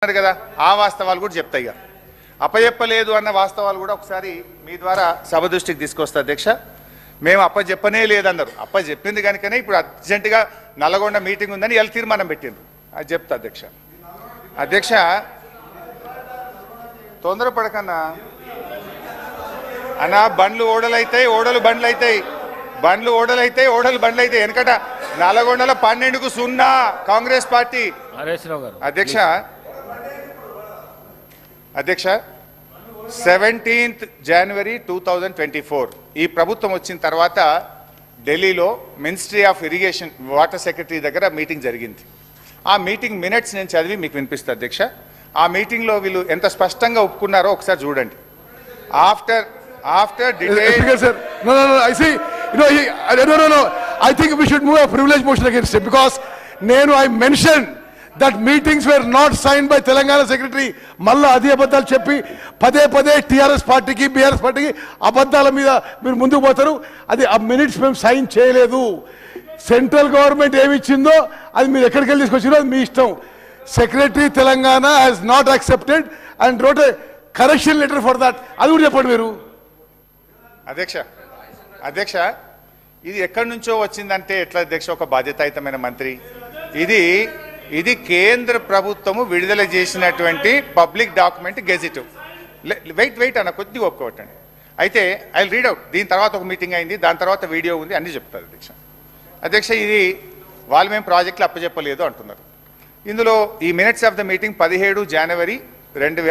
కదా ఆ వాస్తవాలు కూడా చెప్తాయి ఇక అప్పచెప్పలేదు అన్న వాస్తవాలు కూడా ఒకసారి మీ ద్వారా సభ దృష్టికి తీసుకొస్తా అధ్యక్ష. మేము అప్పచెప్పనే లేదన్నారు, అప్పచెప్పింది కనుకనే ఇప్పుడు అర్జెంటుగా నల్లగొండ మీటింగ్ ఉందని ఇలా తీర్మానం పెట్టిండ్రు. అది చెప్తా అధ్యక్ష. అధ్యక్ష తొందరపడకన్నా అన్నా, బండ్లు ఓడలైతాయి, ఓడలు బండ్లు అవుతాయి, బండ్లు ఓడలైతాయి, ఓడలు బండ్లు అవుతాయి. వెనకట నల్లగొండలో 12-0 కాంగ్రెస్ పార్టీ. అధ్యక్ష అధ్యక్ష 17th January 2024 ఈ ప్రభుత్వం వచ్చిన తర్వాత ఢిల్లీలో ministry of irrigation water secretary దగ్గర మీటింగ్ జరిగింది. ఆ మీటింగ్ మినిట్స్ నేను చదివి మీకు వినిపిస్తా అధ్యక్ష. ఆ మీటింగ్లో వీళ్ళు ఎంత స్పష్టంగా ఒప్పుకున్నారో ఒకసారి చూడండి. After detail I think we should move a privilege motion against him because I mentioned that meetings were not signed by Telangana secretary. Malla adi abaddhalu cheppi pade TRS party ki BRS party ki abaddhala meeda meer munduku potaru. Adi a minutes mem sign cheyaledu. Central government emi ichindo adi meer ekkadiki velli iskochiro adi mee ishtam. Secretary Telangana has not accepted and wrote a correction letter for that. Adi kuda cheppandi meeru. అధ్యక్ష ఇది ఎక్కడి నుంచో వచ్చిందంటే ఎట్లా అధ్యక్ష? ఒక బాధ్యతాయుతమైన మంత్రి ఇది కేంద్ర ప్రభుత్వము విడుదల చేసినటువంటి పబ్లిక్ డాక్యుమెంట్ గెజిట్. వెయిట్ అన్న కొద్దిగా ఒప్పుకోవటండి. అయితే ఐ రీడ్ అవుట్. దీని తర్వాత ఒక మీటింగ్ అయింది, దాని తర్వాత వీడియో ఉంది, అన్నీ చెప్తారు అధ్యక్ష. ఇది వాళ్ళు మేము ప్రాజెక్టులు అప్పచెప్పలేదు అంటున్నారు. ఇందులో ఈ minutes of the meeting 17 January 2000